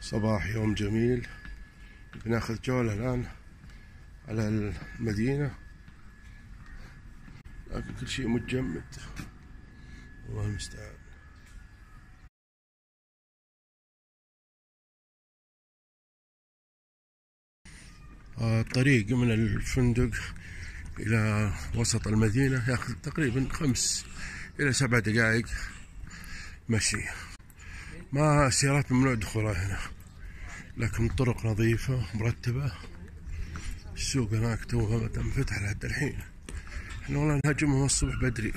صباح يوم جميل. بناخذ جولة الآن على المدينة، لكن كل شيء متجمد، الله المستعان. الطريق من الفندق إلى وسط المدينة يأخذ تقريبا 5 إلى 7 دقائق مشي. ما السيارات ممنوع دخولها هنا، لكن الطرق نظيفة مرتبة. السوق هناك توها تنفتح لحد الحين، احنا والله نهاجمهم الصبح بدري.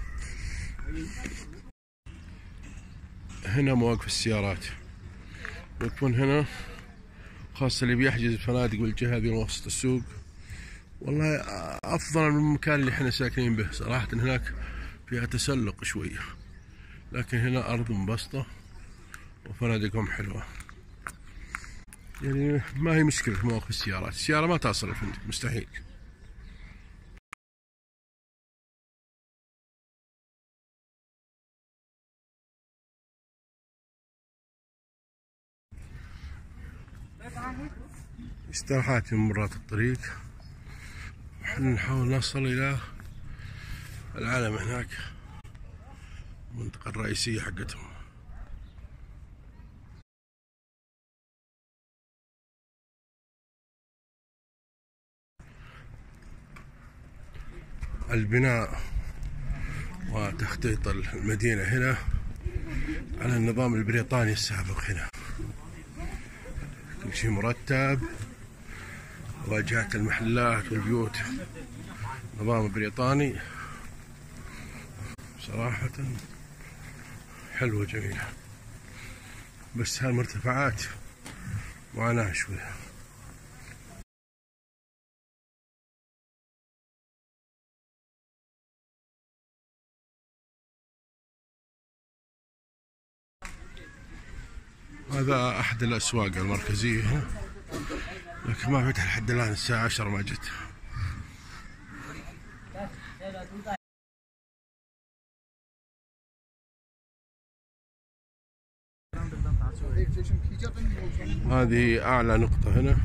هنا مواقف السيارات يكون هنا، خاصة اللي بيحجز الفنادق والجهة هذه وسط السوق. والله أفضل من المكان اللي احنا ساكنين به صراحة. هناك فيها تسلق شوية، لكن هنا أرض مبسطة وفنادقهم حلوة. يعني ما هي مشكلة مواقف السيارات، السيارة ما تصل الفندق مستحيل. استراحات من مرات الطريق، وحنا نحاول نصل إلى العلم هناك، المنطقة الرئيسية حقتهم. البناء وتخطيط المدينة هنا على النظام البريطاني السابق. هنا كل شيء مرتب، واجهات المحلات والبيوت نظام بريطاني، صراحة حلوة جميلة. بس هالمرتفعات معاناة شوية. هذا أحد الأسواق المركزية هنا، لكن ما فتح لحد الآن، الساعة 10 ما جت. هذه أعلى نقطة هنا،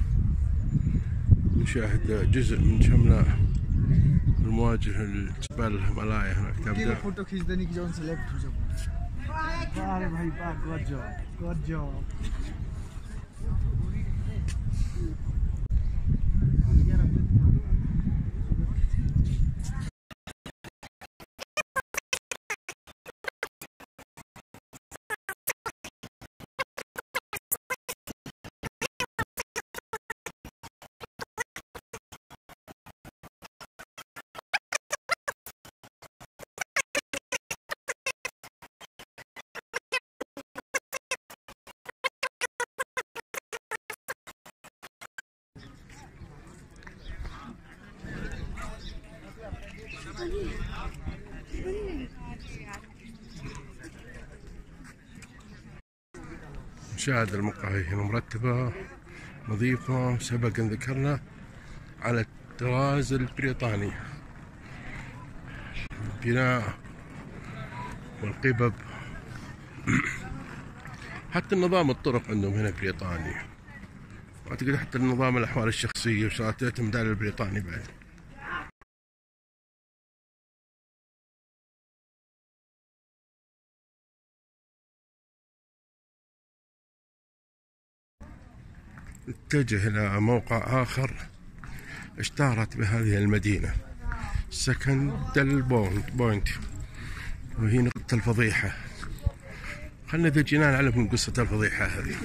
نشاهد جزء من شملة المواجهة لجبال الهيمالايا هناك تبدأ. نشاهد المقاهي هنا مرتبة نظيفة، سبق ان ذكرنا على الطراز البريطاني، البناء والقبب. حتى النظام الطرق عندهم هنا بريطاني، واعتقد حتى النظام الاحوال الشخصية وصارت تعتمد على البريطاني بعد. اتجه إلى موقع آخر اشتهرت بهذه المدينة، سكندل بوينت، وهي نقطة الفضيحة. خلنا إذا جينا نعلم من قصة الفضيحة هذه.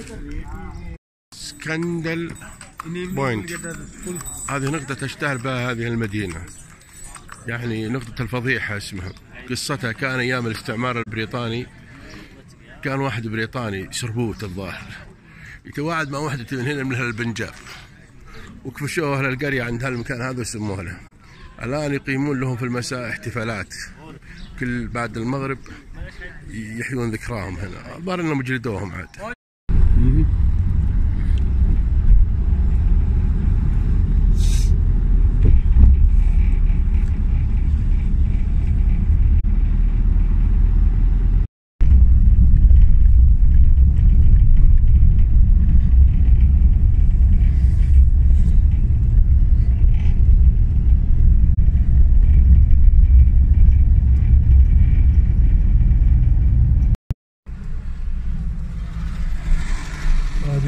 سكندل بوينت هذه نقطة تشتهر بها هذه المدينة، يعني نقطة الفضيحة اسمها. قصتها كان أيام الاستعمار البريطاني، كان واحد بريطاني شربوت الظاهر يتواعد مع واحدة من هنا من أهل البنجاب، وكفشوه أهل القرية عند هالمكان هذا وسموه له. الآن يقيمون لهم في المساء احتفالات، كل بعد المغرب يحيون ذكراهم هنا. الظاهر انهم جلدوهم عاد.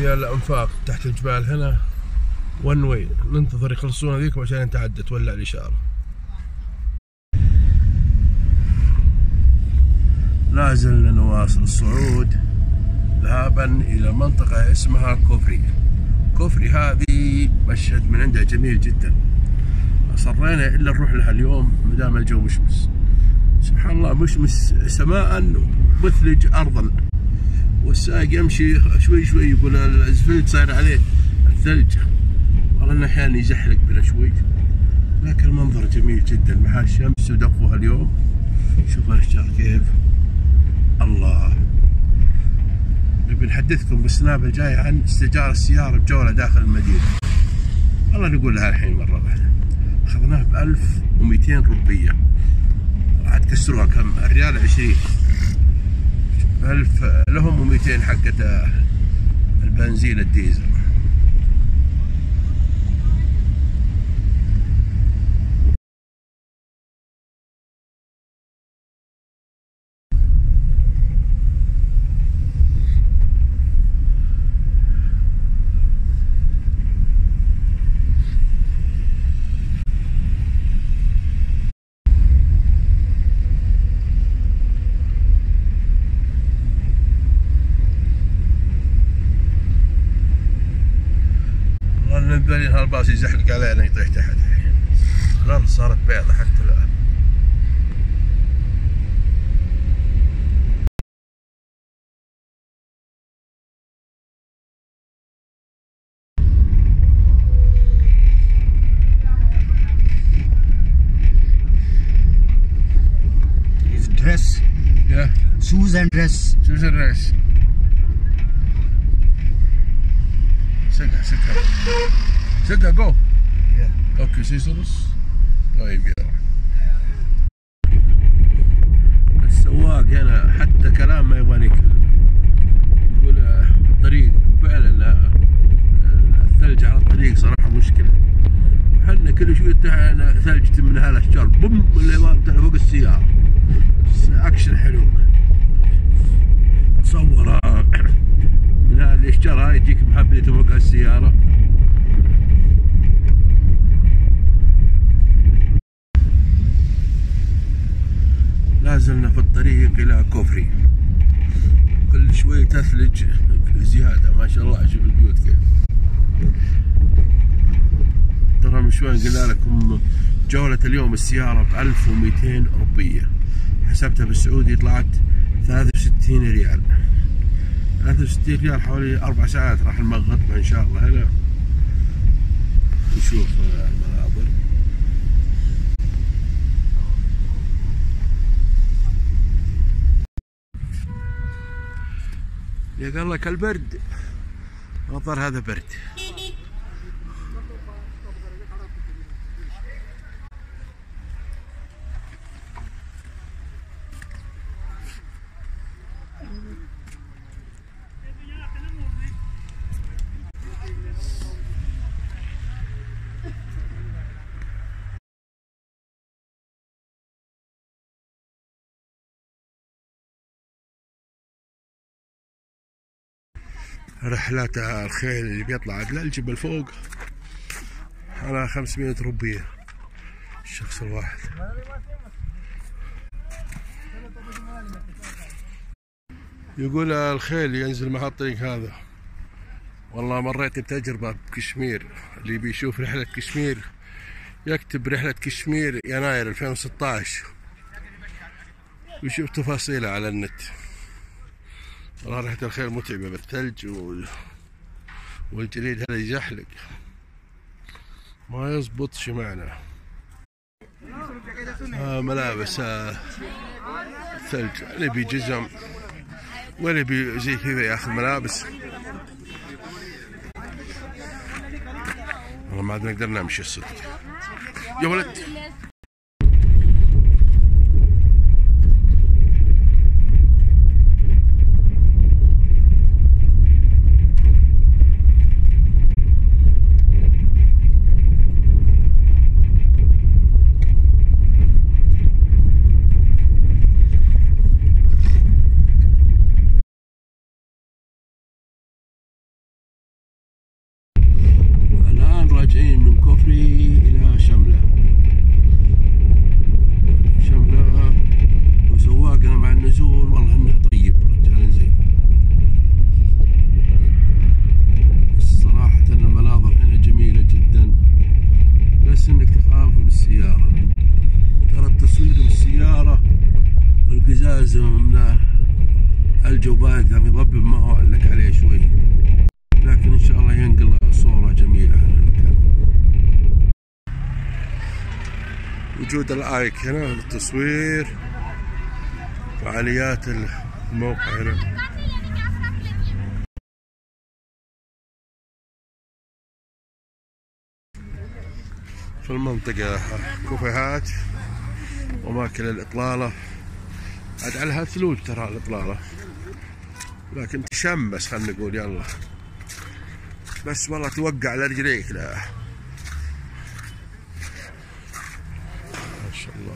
في الانفاق تحت الجبال هنا ون واي، ننتظر يخلصون هذيكم عشان نتعدى تولع الاشاره. لا زلنا نواصل الصعود ذهابا الى منطقه اسمها كوفري. كوفري هذه مشهد من عندها جميل جدا، اصرينا الا نروح لها اليوم ما دام الجو مشمس. سبحان الله، مشمس سماء مثلج ارضا، والسائق يمشي شوي شوي يقول الاسفلت صاير عليه الثلج، والله انه احيانا يزحلق بنا شوي، لكن المنظر جميل جدا مع الشمس ودفوها اليوم. شوف الاشجار كيف، الله. بنحدثكم بالسناب الجاي عن استئجار السيارة بجولة داخل المدينة. والله نقول لها الحين مرة واحدة، أخذناه ب 1200 روبية، عاد كسروها كم؟ الريال 20، 1000 لهم و200 حقة البنزين الديزل. بالين هالباص يزحلق علينا يطيح تحت الحين. الارض صارت بيضة حتى الان. His dress. Yeah. Shoes and dress. Shoes and dress. سدها جو. اوكي سيسرس. طيب يلا. السواق هنا حتى كلام ما يبغى يكلم، يقول الطريق فعلا الثلج على الطريق صراحة مشكلة. احنا كل شوية ثلج من هالاشجار بوم اللي فوق السيارة. اكشن حلو. تصور من هالاشجار هاي يجيك محبية فوق السيارة. لازلنا في الطريق الى كوفري، كل شوي تثلج زيادة ما شاء الله. شوف البيوت كيف. ترى من شوي قلنا لكم جولة اليوم السيارة ب 1200 روبية، حسبتها بالسعودي طلعت 63 ريال. 63 ريال حوالي 4 ساعات راح نمغطنا ان شاء الله هنا نشوف المناظر. يا قال لك البرد، الظاهر هذا برد. رحلات الخيل اللي بيطلع للجبل فوق على 500 روبية الشخص الواحد. يقول الخيل ينزل مع الطريق هذا. والله مريت بتجربة بكشمير، اللي بيشوف رحلة كشمير يكتب رحلة كشمير يناير 2016 ويشوف تفاصيلها على النت. والله ريحة الخيل متعبة بالثلج والجليد هذا يزحلق ما يزبطش معنا. ملابس الثلج، اللي بي جزم واللي بي زي كذا ياخذ ملابس. والله ما عاد نقدر نمشي الصدق يا ولد. الجو بارد يعني يضبب ما هو لك عليه شوي، لكن ان شاء الله ينقل صورة جميلة عن المكان. وجود الايك هنا للتصوير، فعاليات الموقع هنا. في المنطقة كافيهات وأماكن الإطلالة، عاد عليها ثلوج ترى الإطلالة، لكن تشمس خلنا نقول يلا، بس والله توقع على رجليك. لا ما شاء الله.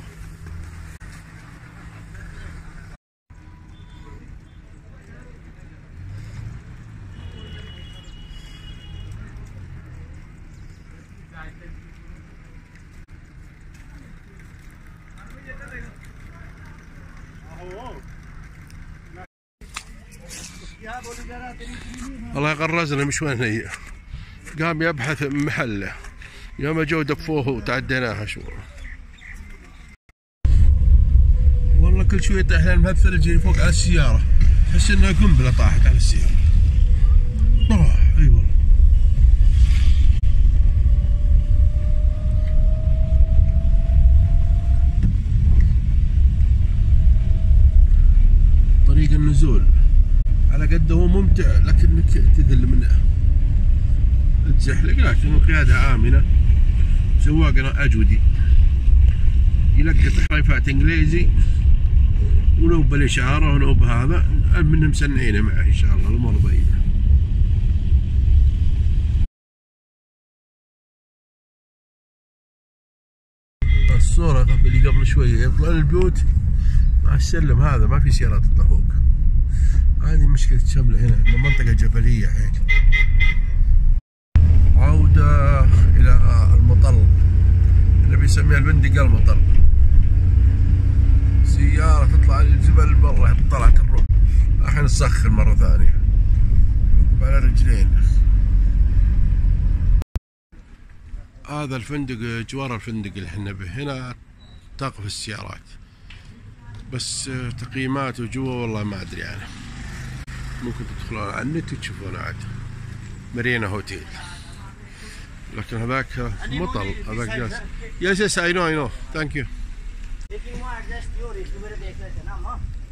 الله يغرزنا مش وين هي، قام يبحث من محله، يوم جو دفوه وتعديناها. شو والله كل شوية يطيح لنا مهثل يجي فوق على السيارة، تحس انها قنبلة طاحت على السيارة. طاح اي والله. طريق النزول على قد هو ممتع، لكنك تذل منه تزحلق، لكن القيادة آمنة. سواقنا أجودي يلقط حريفات إنجليزي، ولو بالإشارة ولو بهذا من مسنعينه معه إن شاء الله الأمور ضيقة. الصورة اللي قبل شوية يطلع البيوت مع السلم هذا، ما في سيارات تطلع فوق. هذه مشكلة شملة هنا، منطقة جبلية هيك. عودة إلى المطل اللي بيسميها البندقة المطل. سيارة تطلع الجبل برا، طلعت الروح الحين تسخن مرة ثانية على رجلين. هذا الفندق جوار الفندق اللي احنا به، هنا تقف السيارات، بس تقييماته جوا والله ما ادري يعني، ممكن تدخلون على النت وتشوفون عاد. مارينا هوتيل، لكن هذاك مطل، هذاك جالس. يس يس اي نو ثانك يو.